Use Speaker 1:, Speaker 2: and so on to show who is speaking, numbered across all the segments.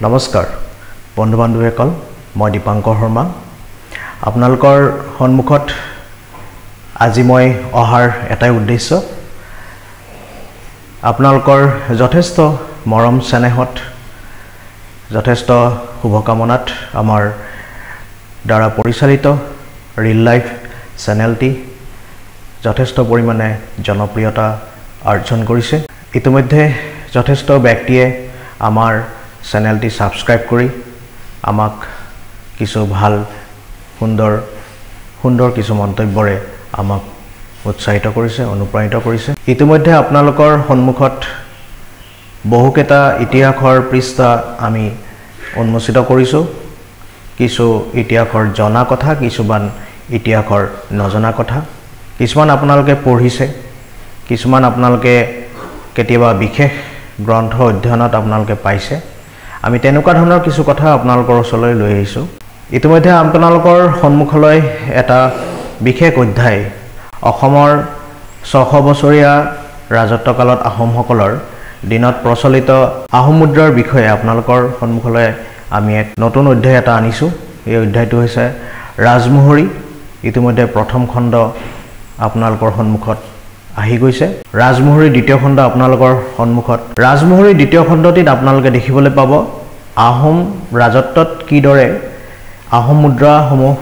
Speaker 1: নমস্কাৰ বন্ধু বান্ধৱীসকল মই দীপাংকৰ শৰ্মা আপোনালোকৰ সন্মুখত আজি মই অহাৰ এটাই উদ্দেশ্য আপোনালোকৰ যথেষ্ট মৰম স্নেহত যথেষ্ট শুভকামনাত আমাৰ দ্বাৰা পৰিচালিত ৰিল লাইফ চেনেলটি যথেষ্ট পৰিমাণে জনপ্ৰিয়তা অৰ্জন কৰিছে ইতিমধ্যে যথেষ্ট ব্যক্তিয়ে আমাৰ চেনেলটি সাবস্ক্ৰাইব কৰি আমাক কিছু ভাল সুন্দৰ কিছু মন্তব্যৰে আমাক উৎসাহিত কৰিছে অনুপ্ৰাণিত কৰিছে ইতিমধ্যে আপোনালোকৰ সন্মুখত বহুকেটা ইতিহাসৰ পৃষ্ঠা আমি উন্মোচিত কৰিছো কিছু ইতিহাসৰ জনা কথা কিছুমান ইতিহাসৰ নজনা কথা কিছুমান আপোনালোকে পঢ়িছে কিছুমান আপোনালোকে কেতিয়াবা বিশেষ গ্ৰন্থ অধ্যয়নত আপোনালোকে পাইছে আমি তেনেকুৱা ধৰণৰ কিছু কথা আপোনালোকৰ ওচৰলৈ লৈ আহিছো ইতিমধ্যে আপোনালোকৰ সন্মুখলৈ এটা বিশেষ অধ্যায় অসমৰ 600 বছৰীয়া ৰাজত্বকালত আহোমসকলৰ দিনত প্ৰচলিত আহোম মুদ্ৰাৰ বিষয়ে আপোনালোকৰ সন্মুখলৈ আমি এক নতুন অধ্যায় এটা আনিছো এই অধ্যায়টো হৈছে ৰাজমোহৰী ইতিমধ্যে প্ৰথম খণ্ড আপোনালোকৰ সন্মুখত আহি গৈছে ৰাজমোহৰী দ্বিতীয় খণ্ড আপোনালোকৰ সন্মুখত ৰাজমোহৰী দ্বিতীয় খণ্ডটিত আপোনালোকে দেখিবলৈ পাব আহোম ৰাজত্বত কিদৰে আহোম মুদ্ৰাসমূহ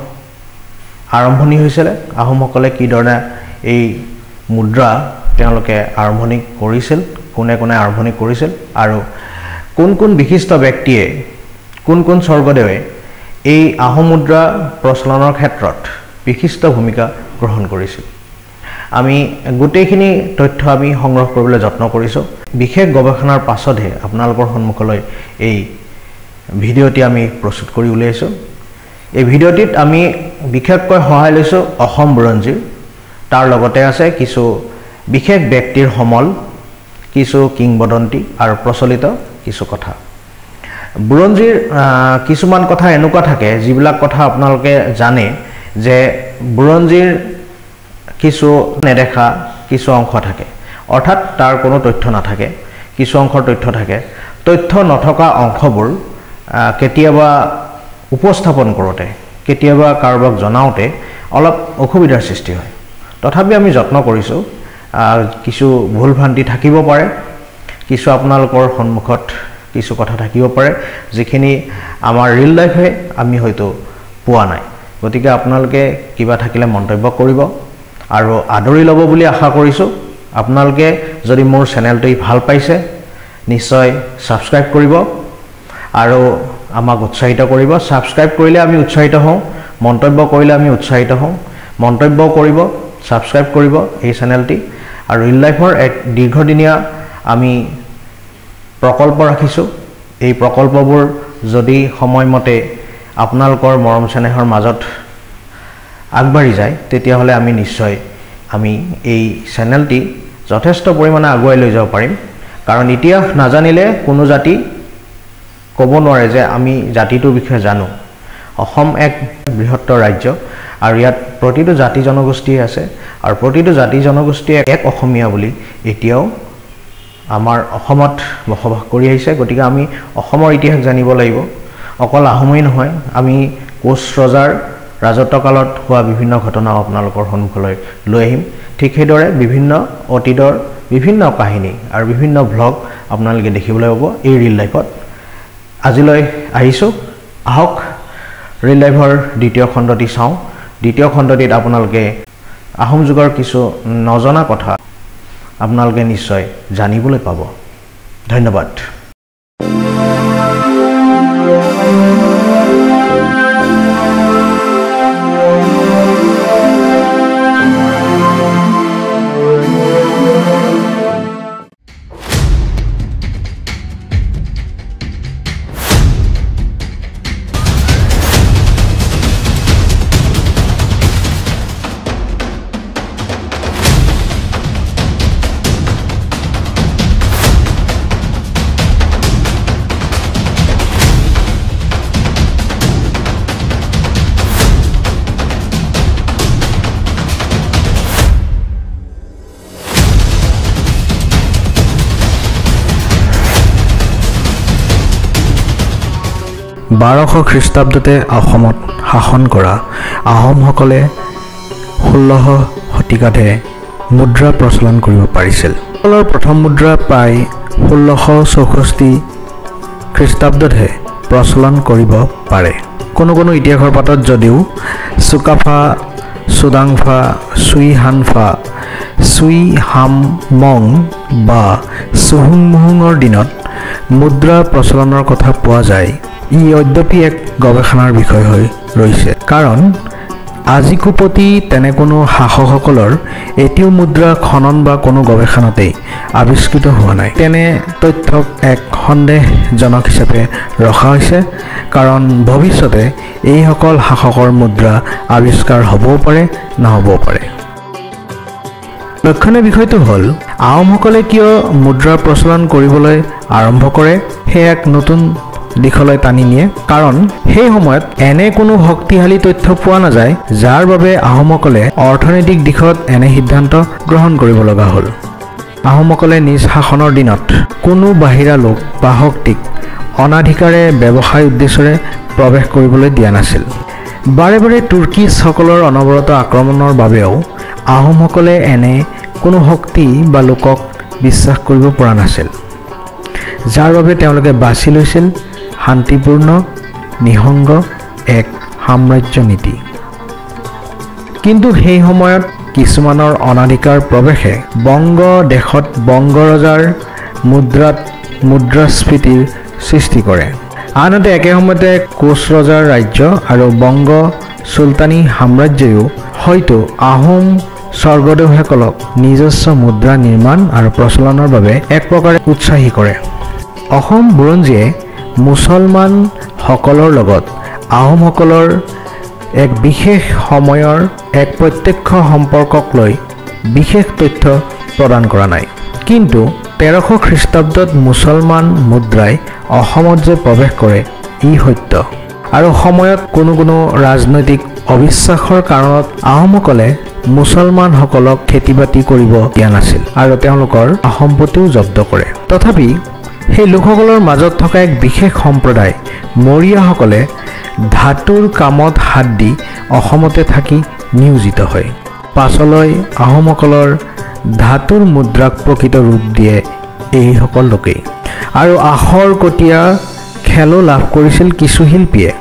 Speaker 1: আৰম্ভণি হৈছিল আহোমসকলে কিদৰে এই মুদ্ৰা তেওঁলোকে আৰম্ভণি কৰিছিল কোনে কোনে আৰম্ভণি কৰিছিল আৰু কোন বিশিষ্ট ব্যক্তিয়ে কোন স্বৰ্গদেৱে এই আহোম মুদ্ৰা প্ৰচলনৰ ক্ষেত্ৰত বিশিষ্ট ভূমিকা গ্ৰহণ কৰিছিল আমি গোটেইখিনি তথ্য আমি সংগ্ৰহ কৰিবলৈ যত্ন কৰিছো বিশেষ গৱেষণাৰ পাছতহে আপোনালোকৰ সন্মুখলৈ এই ভিডিঅ'টি আমি প্ৰস্তুত কৰি উলিয়াইছো এই ভিডিঅ'টিত আমি বিশেষকৈ সহায় লৈছো অসম বুৰঞ্জীৰ তাৰ লগতে আছে কিছু বিশেষ ব্যক্তিৰ সমল কিছু কিংবদন্তি আৰু প্ৰচলিত কিছু কথা বুৰঞ্জীৰ কিছুমান কথা এনেকুৱা থাকে যিবিলাক কথা আপোনালোকে জানে যে বুৰঞ্জীৰ কিছু নেদেখা কিছু অংশ থাকে অৰ্থাৎ তাৰ কোনো তথ্য নাথাকে কিছু অংশৰ তথ্য থাকে তথ্য নথকা অংশবোৰ কেতিয়াবা উপস্থাপন কৰোতে কেতিয়াবা কাৰোবাক জনাওতে অলপ অসুবিধাৰ সৃষ্টি হয় তথাপি আমি যত্ন কৰিছো কিছু ভুল ভ্ৰান্তি থাকিব পাৰে কিছু আপোনালোকৰ সন্মুখত কিছু কথা থাকিব পাৰে যিখিনি আমাৰ ৰিল লাইফে আমি হয়তো পোৱা নাই গতিকে আপোনালোকে কিবা থাকিলে মন্তব্য কৰিব আৰু আদৰি ল'ব বুলি আশা কৰিছো আপোনালোকে যদি মোৰ চেনেলটো ভাল পাইছে নিশ্চয় সাবস্ক্ৰাইব কৰিব আৰু আমাক উৎসাহিত কৰিব সাবস্ক্ৰাইব কৰিলে আমি উৎসাহিত হওঁ মন্তব্য কৰিলে আমি উৎসাহিত হওঁ মন্তব্য কৰিব সাবস্ক্ৰাইব কৰিব এই চেনেলটি আৰু ৰিল লাইফৰ এক দীৰ্ঘদিনীয়া আমি প্ৰকল্প ৰাখিছো এই প্ৰকল্পবোৰ যদি সময়মতে আপোনালোকৰ মৰম চেনেহৰ মাজত আগবাঢ়ি যায় তেতিয়া হলে আমি নিশ্চয় আমি এই চেনেলটি যথেষ্ট পৰিমাণে আগুৱাই লৈ যাব পাৰিম কাৰণ ইতিহাস নাজানিলে কোনো জাতি ক'ব নোৱাৰে যে আমি জাতিটোৰ বিষয়ে জানো অসম এক বৃহত্তৰ ৰাজ্য আৰু ইয়াত প্ৰতিটো জাতি জনগোষ্ঠী আছে আৰু প্ৰতিটো জাতি জনগোষ্ঠী এক অসমীয়া বুলি এতিয়াও আমাৰ অসমত বসবাস কৰি আহিছে গতিকে আমি অসমৰ ইতিহাস জানিব লাগিব অকল আহোমেই নহয় আমি কোচ ৰজাৰ ৰাজত্বকালত হোৱা বিভিন্ন ঘটনা আপোনালোকৰ সন্মুখলৈ লৈ আহিম ঠিক সেইদৰে বিভিন্ন অতীতৰ বিভিন্ন কাহিনী আৰু বিভিন্ন ভ্লগ আপোনালোকে দেখিবলৈ পাব এই ৰিল লাইফত আজিলৈ আহিছো আহক ৰিল লাইফৰ দ্বিতীয় খণ্ডটি চাওঁ দ্বিতীয় খণ্ডটিত আপোনালোকে আহোম যুগৰ কিছু নজনা কথা আপোনালোকে নিশ্চয় জানিবলৈ পাব ধন্যবাদ 1200 খ্ৰীষ্টাব্দতে অসমত শাসন কৰা আহোমসকলে 16 শতিকাতে মুদ্ৰা প্ৰচলন কৰিব পাৰিছিল। অসমৰ প্ৰথম মুদ্ৰা প্ৰায় 1664 খ্ৰীষ্টাব্দতহে প্ৰচলন কৰিব পাৰে। কোনো ইতিহাসৰ পাতত যদিও চুকাফা, চুদাংফা, চুইহানফা, চুইহামমং বা চুহুংমুহুঙৰ দিনত মুদ্ৰা প্ৰচলনৰ কথা পোৱা যায়, ই অদ্যপি এক গৱেষণাৰ বিষয় হৈ ৰৈছে। কাৰণ আজিকোপতি তেনে কোনো শাসকসকলৰ এতিয়াও মুদ্ৰা খনন বা কোনো গৱেষণাতেই আৱিষ্কৃত হোৱা নাই। তেনে তথ্যক এক সন্দেহজনক হিচাপে ৰখা হৈছে, কাৰণ ভৱিষ্যতে এইসকল শাসকৰ মুদ্ৰা আৱিষ্কাৰ হ'বও পাৰে, নহ'বও পাৰে। লক্ষণীয় বিষয়টো হ'ল আহোমসকলে কিয় মুদ্ৰাৰ প্ৰচলন কৰিবলৈ আৰম্ভ কৰে, সেই এক নতুন দিশলৈ টানি নিয়ে। কাৰণ সেই সময়ত এনে কোনো শক্তিশালী তথ্য পোৱা নাযায় যাৰ বাবে আহোমসকলে অৰ্থনৈতিক দিশত এনে সিদ্ধান্ত গ্ৰহণ কৰিব লগা হ'ল। আহোমসকলে নিজ শাসনৰ দিনত কোনো বাহিৰা লোক বা শক্তিক অনাধিকাৰে ব্যৱসায় উদ্দেশ্যৰে প্ৰৱেশ কৰিবলৈ দিয়া নাছিল। বাৰে বাৰে তুৰ্কীসকলৰ অনবৰত আক্ৰমণৰ বাবেও আহোমসকলে এনে কোনো শক্তি বা লোকক বিশ্বাস কৰিব পৰা নাছিল, যাৰ বাবে তেওঁলোকে বাছি লৈছিল শান্তিপূৰ্ণ নিসংগ এক সাম্ৰাজ্য নীতি। কিন্তু সেই সময়ত কিছুমানৰ অনাধিকাৰ প্ৰৱেশে বংগ দেশত বংগ ৰজাৰ মুদ্ৰাত মুদ্ৰাস্ফীতিৰ সৃষ্টি কৰে। আনহাতে একে সময়তে কোচ ৰজাৰ ৰাজ্য আৰু বংগ চুলতানী সাম্ৰাজ্যও হয়তো আহোম স্বৰ্গদেউসকলক নিজস্ব মুদ্ৰা নিৰ্মাণ আৰু প্ৰচলনৰ বাবে এক প্ৰকাৰে উৎসাহী কৰে। অসম বুৰঞ্জীয়ে মুছলমানসকলৰ লগত আহোমসকলৰ এক বিশেষ সময়ৰ এক প্ৰত্যক্ষ সম্পৰ্কক লৈ বিশেষ তথ্য প্ৰদান কৰা নাই। কিন্তু 1300 খ্ৰীষ্টাব্দত মুছলমান মুদ্ৰাই অসমত যে প্ৰৱেশ কৰে, ই সত্য। আৰু সময়ত কোনো ৰাজনৈতিক অবিশ্বাসৰ কাৰণত আহোমসকলে মুছলমানসকলক খেতি বাতি কৰিব দিয়া নাছিল আৰু তেওঁলোকৰ সম্পত্তিও জব্দ কৰে। তথাপি সেই লোকসকলৰ মাজত থকা এক বিশেষ সম্প্ৰদায় মৰিয়াসকলে ধাতুৰ কামত হাত দি অসমতে থাকি নিয়োজিত হয়। পাছলৈ আহোমসকলৰ ধাতুৰ মুদ্ৰাক প্ৰকৃত ৰূপ দিয়ে এইসকল লোকেই। আৰু আখৰ কটীয়া খেলো লাভ কৰিছিল কিছু শিল্পীয়ে।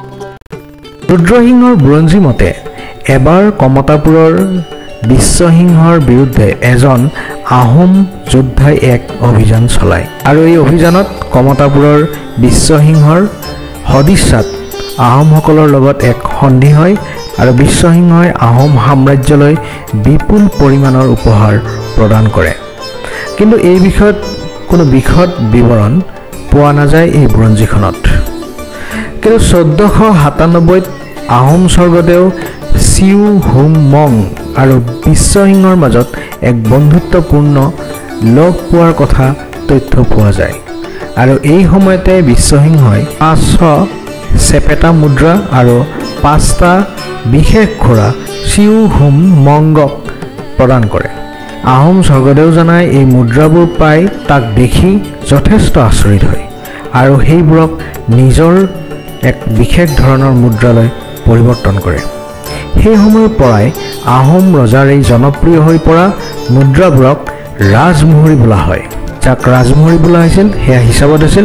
Speaker 1: ৰুদ্ৰসিংহৰ বুৰঞ্জী মতে এবাৰ কমতাপুৰৰ বিশ্বসিংহৰ বিৰুদ্ধে এজন আহোম যোদ্ধাই এক অভিযান চলায় আৰু এই অভিযানত কমতাপুৰৰ বিশ্বসিংহৰ সদিচ্ছাত আহোমসকলৰ লগত এক সন্ধি হয় আৰু বিশ্বসিংহই আহোম সাম্ৰাজ্যলৈ বিপুল পৰিমাণৰ উপহাৰ প্ৰদান কৰে। কিন্তু এই বিষয়ত কোনো বিশদ বিৱৰণ পোৱা নাযায় এই বুৰঞ্জীখনত। কিন্তু 1497ত আহোম স্বৰ্গদেউ চিউহুমমং আৰু বিশ্বসিংহৰ মাজত এক বন্ধুত্বপূৰ্ণ লগ পোৱাৰ কথা তথ্য পোৱা যায় আৰু এই সময়তে বিশ্বসিংহই 500 চেপেটা মুদ্ৰা আৰু 5টা বিশেষ ঘোঁৰা চিউহুমমংক প্ৰদান কৰে। আহোম স্বৰ্গদেউজনাই এই মুদ্ৰাবোৰ পাই তাক দেখি যথেষ্ট আচৰিত হয় আৰু সেইবোৰক নিজৰ এক বিশেষ ধৰণৰ মুদ্ৰালৈ পৰিৱৰ্তন কৰে। সেই সময়ৰ পৰাই আহোম ৰজাৰ এই জনপ্ৰিয় হৈ পৰা মুদ্ৰাবোৰক ৰাজমোহৰি বোলা হয়। যাক ৰাজমোহৰি বোলা হৈছিল সেয়া হিচাপত আছিল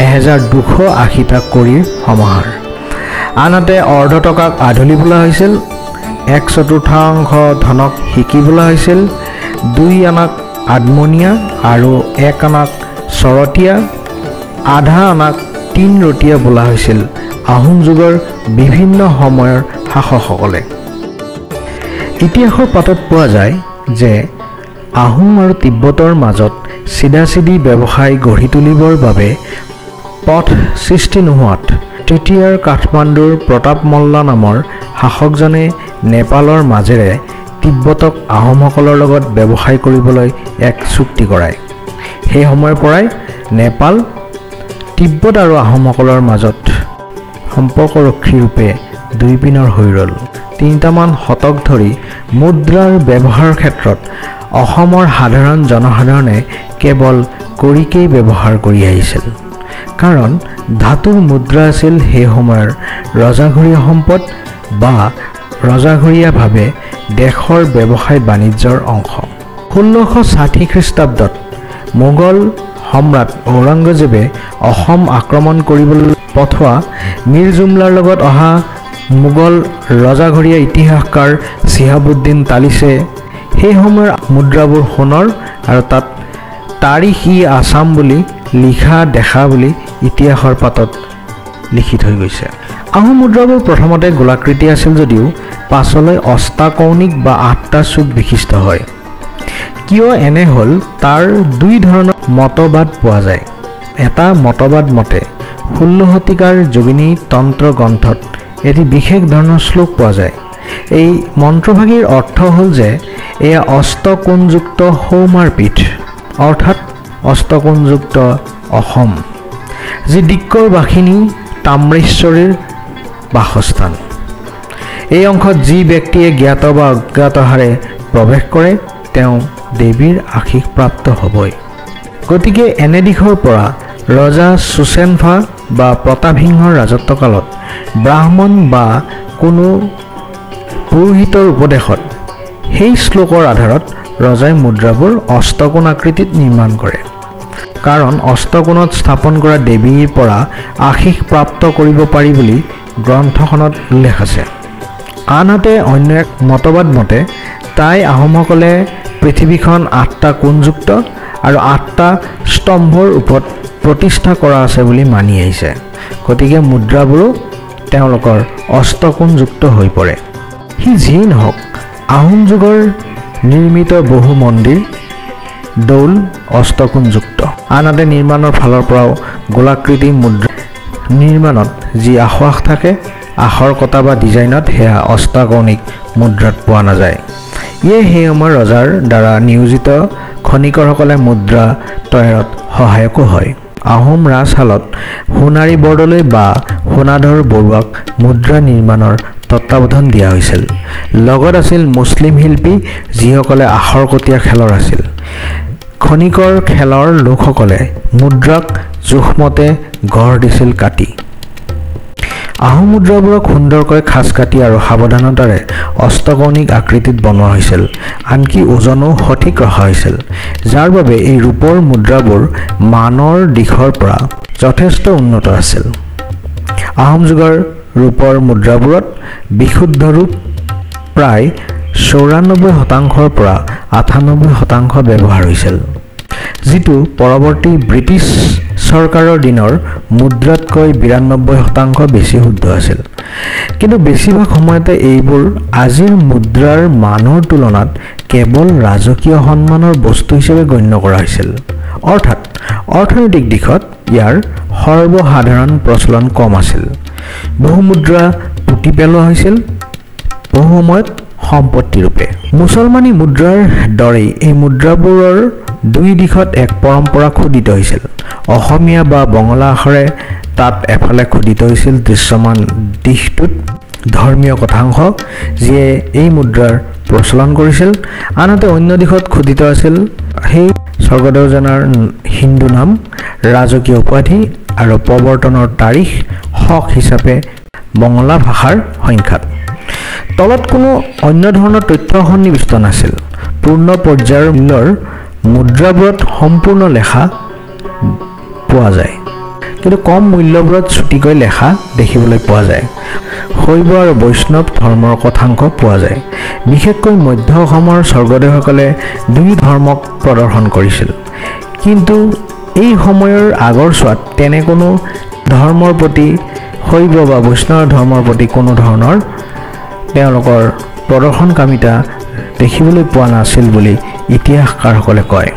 Speaker 1: 1280টা কড়িৰ সমাহাৰ। আনহাতে অৰ্ধ টকাক আধুলি বোলা হৈছিল, 1/4 ধনক সিকি বোলা হৈছিল, 2 আনাক আদমনীয়া আৰু 1 আনাক চৰতীয়া, আধা আনাক 3 ৰতীয়া বোলা হৈছিল আহোম যুগৰ বিভিন্ন সময়ৰ শাসকসকলে। ইতিহাসৰ পাতত পোৱা যায় যে আহোম আৰু তিব্বতৰ মাজত চিধাচিধি ব্যৱসায় গঢ়ি তুলিবৰ বাবে পথ সৃষ্টি নোহোৱাত তৃতীয়াৰ কাঠমাণ্ডুৰ প্ৰতাপ মল্ল নামৰ শাসকজনে নেপালৰ মাজেৰে তিব্বতক আহোমসকলৰ লগত ব্যৱসায় কৰিবলৈ এক চুক্তি কৰায়। সেই সময়ৰ পৰাই নেপাল তিব্বত আৰু আহোমসকলৰ মাজত সম্পৰ্কৰক্ষী ৰূপে দুইপিনৰ হৈ ৰ'ল। 3টামান শতক ধৰি মুদ্ৰাৰ ব্যৱহাৰৰ ক্ষেত্ৰত অসমৰ সাধাৰণ জনসাধাৰণে কেৱল কড়িকেই ব্যৱহাৰ কৰি আহিছিল। কাৰণ ধাতুৰ মুদ্ৰা আছিল সেই সময়ৰ ৰজাঘৰীয়া সম্পদ বা ৰজাঘৰীয়াভাৱে দেশৰ ব্যৱসায় বাণিজ্যৰ অংশ। 1660 খ্ৰীষ্টাব্দত মোগল সম্ৰাট ঔৰংগজেবে অসম আক্ৰমণ কৰিবলৈ পঠোৱা মীৰ জুমলাৰ লগত অহা মোগল ৰজাঘৰীয়া ইতিহাসকাৰ চিহাবুদ্দিন তালিছে সেই সময়ৰ মুদ্ৰাবোৰ সোণৰ আৰু তাত তাৰিখ-ই-আছাম বুলি লিখা দেখা বুলি ইতিহাসৰ পাতত লিখি থৈ গৈছে। আহোম মুদ্ৰাবোৰ প্ৰথমতে গোলাকৃতি আছিল যদিও পাছলৈ অষ্টাকৌণিক বা 8টা চুক বিশিষ্ট হয়। কিয় এনে হ'ল তাৰ দুই ধৰণৰ মতবাদ পোৱা যায়। এটা মতবাদ মতে 16 শতিকাৰ যোগিনী তন্ত্ৰ গ্ৰন্থত এটি বিশেষ ধৰণৰ শ্লোক পোৱা যায়। এই মন্ত্ৰভাগীৰ অৰ্থ হ'ল যে এয়া অষ্টকোণযুক্ত সৌমাৰ পীঠ অৰ্থাৎ অষ্টকোণযুক্ত অসম, যি দিক্কৰ বাসিনী তাম্ৰেশ্বৰীৰ বাসস্থান। এই অংশত যি ব্যক্তিয়ে জ্ঞাত বা অজ্ঞাতহাৰে প্ৰৱেশ কৰে তেওঁ দেৱীৰ আশীষ প্ৰাপ্ত হ'বই। গতিকে এনে দিশৰ পৰা ৰজা সুচেনফা বা প্ৰতাপসিংহৰ ৰাজত্বকালত ব্ৰাহ্মণ বা কোনো পুৰোহিতৰ উপদেশত সেই শ্লোকৰ আধাৰত ৰজাই মুদ্ৰাবোৰ অষ্টকোণ আকৃতিত নিৰ্মাণ কৰে। কাৰণ অষ্টকোণত স্থাপন কৰা দেৱীৰ পৰা আশীষ প্ৰাপ্ত কৰিব পাৰি বুলি গ্ৰন্থখনত উল্লেখ আছে। আনহাতে অন্য এক মতবাদ মতে তাই আহোমসকলে পৃথিৱীখন 8টা কোণযুক্ত আৰু 8টা স্তম্ভৰ ওপৰত প্ৰতিষ্ঠা কৰা আছে বুলি মানি আহিছে। গতিকে মুদ্ৰাবোৰো তেওঁলোকৰ অষ্টকোণযুক্ত হৈ পৰে। সি যিয়েই নহওক আহোম যুগৰ নিৰ্মিত বহু মন্দিৰ দৌল অষ্টকোণযুক্ত। আনহাতে নিৰ্মাণৰ ফালৰ পৰাও গোলাকৃতি মুদ্ৰা নিৰ্মাণত যি আশ্বাস থাকে আখৰ কটা বা ডিজাইনত সেয়া অষ্টাকৌণিক মুদ্ৰাত পোৱা নাযায়। ইয়ে সেই সময়ৰ ৰজাৰ দ্বাৰা নিয়োজিত খনিকৰসকলে মুদ্ৰা তৈয়াৰত সহায়কো হয়। আহোম ৰাজশালত সোণাৰী বৰদলৈ বা সোণাধৰ বৰুৱাক মুদ্ৰা নিৰ্মাণৰ তত্ত্বাৱধান দিয়া হৈছিল। লগত আছিল মুছলিম শিল্পী যিসকলে আখৰকটীয়া খেলৰ আছিল। খনিকৰ খেলৰ লোকসকলে মুদ্ৰাক জোখমতে গঢ় দিছিল কাটি। আহোম মুদ্ৰাবোৰক সুন্দৰকৈ খাজ কাটি আৰু সাৱধানতাৰে অষ্টকৌণিক আকৃতিত বনোৱা হৈছিল। আনকি ওজনো সঠিক ৰখা হৈছিল, যাৰ বাবে এই ৰূপৰ মুদ্ৰাবোৰ মানৰ দিশৰ পৰা যথেষ্ট উন্নত আছিল। আহোম যুগৰ ৰূপৰ মুদ্ৰাবোৰত বিশুদ্ধ ৰূপ প্ৰায় 94% পৰা 98% ব্যৱহাৰ হৈছিল, যিটো পৰৱৰ্তী ব্ৰিটিছ চৰকাৰৰ দিনৰ মুদ্ৰাতকৈ 92% বেছি শুদ্ধ আছিল। কিন্তু বেছিভাগ সময়তে এইবোৰ আজিৰ মুদ্ৰাৰ মানৰ তুলনাত কেৱল ৰাজকীয় সন্মানৰ বস্তু হিচাপে গণ্য কৰা হৈছিল। অৰ্থাৎ অৰ্থনৈতিক দিশত ইয়াৰ সৰ্বসাধাৰণ প্ৰচলন কম আছিল। বহু মুদ্ৰা পুতি পেলোৱা হৈছিল, বহু সময়ত সম্পত্তি ৰূপে। মুছলমানী মুদ্ৰাৰ দৰেই এই মুদ্ৰাবোৰৰ দুই দিশত এক পৰম্পৰা খোদিত হৈছিল। অসমীয়া বা বঙলা আখৰে তাত এফালে খোদিত হৈছিল দৃশ্যমান দিশটোত ধৰ্মীয় কথাংশ, যিয়ে এই মুদ্ৰাৰ প্ৰচলন কৰিছিল। আনহাতে অন্য দিশত খোদিত আছিল সেই স্বৰ্গদেউজনাৰ হিন্দু নাম, ৰাজকীয় উপাধি আৰু প্ৰৱৰ্তনৰ তাৰিখ শক হিচাপে বঙলা ভাষাৰ সংখ্যাত। তলত কোনো অন্য ধৰণৰ তথ্য সন্নিৱিষ্ট নাছিল। পূৰ্ণ পৰ্যায়ৰ মূল্যৰ মুদ্ৰাবোৰত সম্পূৰ্ণ লেখা পোৱা যায়, কিন্তু কম মূল্যবোৰত চুটিকৈ লেখা দেখিবলৈ পোৱা যায়। শৈৱ আৰু বৈষ্ণৱ ধৰ্মৰ কথাংশ পোৱা যায়। বিশেষকৈ মধ্য অসমৰ স্বৰ্গদেউসকলে দুই ধৰ্মক প্ৰদৰ্শন কৰিছিল, কিন্তু এই সময়ৰ আগৰ চোৱাত তেনে কোনো ধৰ্মৰ প্ৰতি শৈৱ বা বৈষ্ণৱ ধৰ্মৰ প্ৰতি কোনো ধৰণৰ তেওঁলোকৰ প্ৰদৰ্শনকামিতা দেখিবলৈ পোৱা নাছিল বুলি ইতিহাসকাৰসকলে কয়।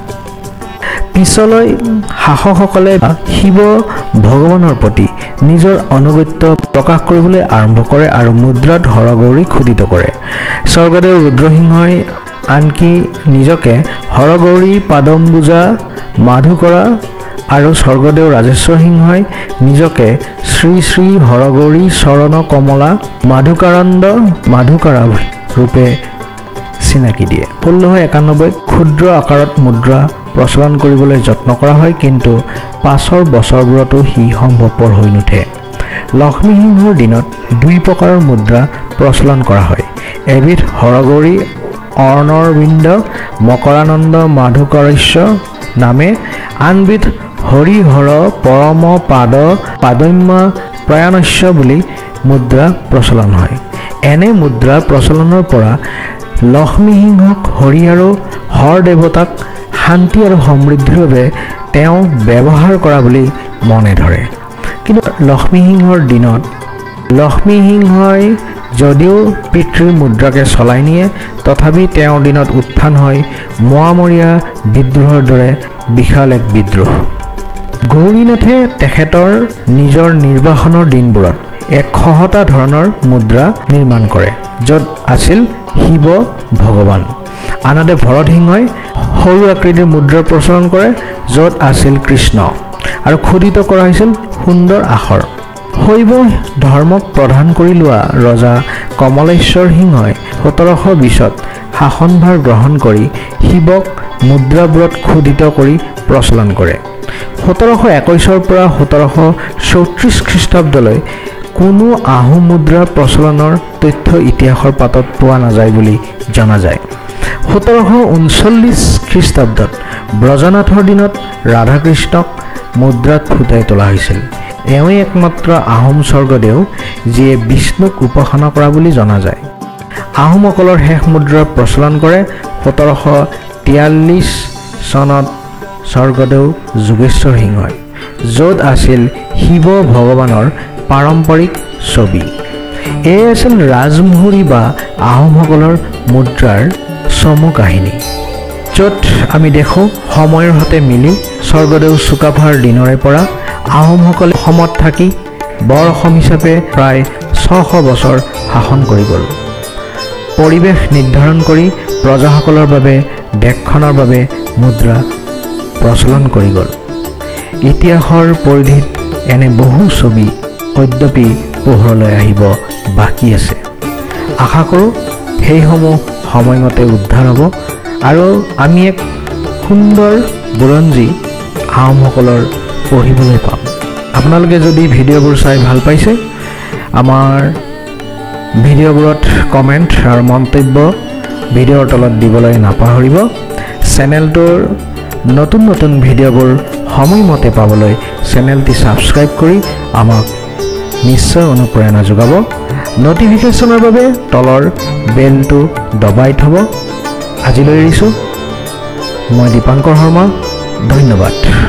Speaker 1: পিছলৈ শাসকসকলে শিৱ ভগৱানৰ প্ৰতি নিজৰ আনুগত্য প্ৰকাশ কৰিবলৈ আৰম্ভ কৰে আৰু মুদ্ৰাত হৰগৌৰী খোদিত কৰে। স্বৰ্গদেউ ৰুদ্ৰসিংহই আনকি নিজকে হৰগৌৰী পাদম্বুজা মাধুকৰা আৰু স্বৰ্গদেউ ৰাজেশ্বৰ সিংহই নিজকে শ্ৰী শ্ৰী হৰগৌৰী চৰণ কমলা মাধুকাৰন্দ মাধুকাৰা ৰূপে চিনাকি দিয়ে। 1691 ক্ষুদ্ৰ আকাৰত মুদ্ৰা প্ৰচলন কৰিবলৈ যত্ন কৰা হয়, কিন্তু পাছৰ বছৰবোৰতো সি সম্ভৱপৰ হৈ নুঠে। লক্ষ্মী সিংহৰ দিনত দুই প্ৰকাৰৰ মুদ্ৰা প্ৰচলন কৰা হয়। এবিধ হৰগৌৰী অৰ্ণৰবিন্দ মকৰানন্দ মাধুকৰস্য নামে, আনবিধ হৰিহৰ পৰম পাদম্য প্ৰয়াণস্য বুলি মুদ্ৰা প্ৰচলন হয়। এনে মুদ্ৰা প্ৰচলনৰ পৰা লক্ষ্মী সিংহক হৰি আৰু হৰ দেৱতাক শান্তি আৰু সমৃদ্ধিৰ বাবে তেওঁ ব্যৱহাৰ কৰা বুলি মনে ধৰে। কিন্তু লক্ষ্মী সিংহৰ দিনত লক্ষ্মী সিংহই যদিও পিতৃৰ মুদ্ৰাকে চলাই নিয়ে, তথাপি তেওঁৰ দিনত উত্থান হয় মোৱামৰীয়া বিদ্ৰোহৰ দৰে বিশাল এক বিদ্ৰোহ। গৌৰীনাথে তেখেতৰ নিজৰ নিৰ্বাসনৰ দিনবোৰত এক খহটা ধৰণৰ মুদ্ৰা নিৰ্মাণ কৰে, য'ত আছিল শিৱ ভগৱান। আনহাতে ভৰত সিংহই সৰু আকৃতিৰ মুদ্ৰা প্ৰচলন কৰে, য'ত আছিল কৃষ্ণ, আৰু খোদিত কৰা হৈছিল সুন্দৰ আখৰ। শৈৱ ধৰ্মক প্ৰধান কৰি লোৱা ৰজা কমলেশ্বৰ সিংহই 1720ত শাসনভাৰ গ্ৰহণ কৰি শিৱক মুদ্ৰাবোৰত খোদিত কৰি প্ৰচলন কৰে। 1721 পৰা 1734 খ্ৰীষ্টাব্দলৈ কোনো আহোম মুদ্ৰা প্ৰচলনৰ তথ্য ইতিহাসৰ পাতত পোৱা নাযায় বুলি জনা যায়। 1739 খ্ৰীষ্টাব্দত ব্ৰজনাথৰ দিনত ৰাধাকৃষ্ণক মুদ্ৰাত ফুটাই তোলা হৈছিল। এওঁই একমাত্ৰ আহোম স্বৰ্গদেউ যিয়ে বিষ্ণুক উপাসনা কৰা বুলি জনা যায়। আহোমসকলৰ শেষ মুদ্ৰা প্ৰচলন কৰে 1743 চনত স্বৰ্গদেউ যোগেশ্বৰ সিংহই, য'ত আছিল শিৱ ভগৱানৰ পাৰম্পৰিক ছবি। এই আছিল ৰাজমোহৰী বা আহোমসকলৰ মুদ্ৰাৰ চমু কাহিনী, য'ত আমি দেখোঁ সময়ৰ সৈতে মিলি স্বৰ্গদেউ চুকাফাৰ দিনৰে পৰা আহোমসকলে অসমত থাকি বৰ অসম হিচাপে প্ৰায় 600 বছৰ শাসন কৰি গ'ল। পৰিৱেশ নিৰ্ধাৰণ কৰি প্ৰজাসকলৰ বাবে দেশখনৰ বাবে মুদ্ৰা প্ৰচলন কৰি গ'ল। ইতিহাসৰ পৰিধিত এনে বহু ছবি অদ্যাপি পোহৰলৈ আহিব বাকী আছে। আশা কৰোঁ সেইসমূহ সময়মতে উদ্ধাৰ হ'ব আৰু আমি এক সুন্দৰ বুৰঞ্জী আহোমসকলৰ পঢ়িবলৈ পাম। আপোনালোকে যদি ভিডিঅ'বোৰ চাই ভাল পাইছে, আমাৰ ভিডিঅ'বোৰত কমেণ্ট আৰু মন্তব্য ভিডিঅ'ৰ তলত দিবলৈ নাপাহৰিব। চেনেলটোৰ নতুন নতুন ভিডিঅ'বোৰ সময়মতে পাবলৈ চেনেলটি ছাবস্ক্ৰাইব কৰি আমাক নিশ্চয় অনুপ্ৰেৰণা যোগাব। নটিফিকেশ্যনৰ বাবে তলৰ বেলটো দবাই থ'ব। আজিলৈ এৰিছোঁ। মই দীপাংকৰ শৰ্মা, ধন্যবাদ।